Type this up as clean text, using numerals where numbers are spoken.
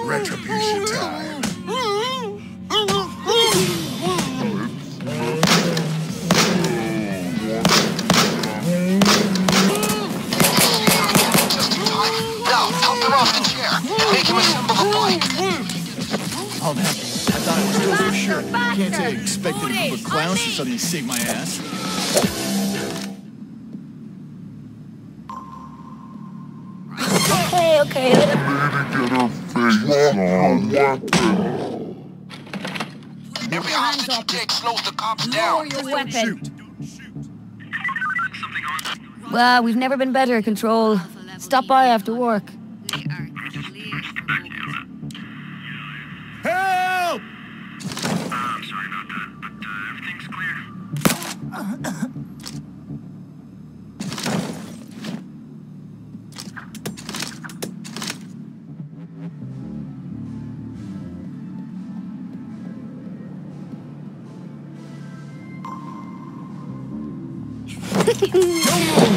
Retribution time. Now, help him off the chair. Make him assemble the bike. Oh, man. I thought I was good for sure. Can't say I expected a group of clowns to suddenly save my ass. Okay. Get her face on. Every hostage you take slows the cops down. Lower your weapon. Well, we've never been better at control. Stop by after work. Help! I'm sorry about that, but everything's clear. No more!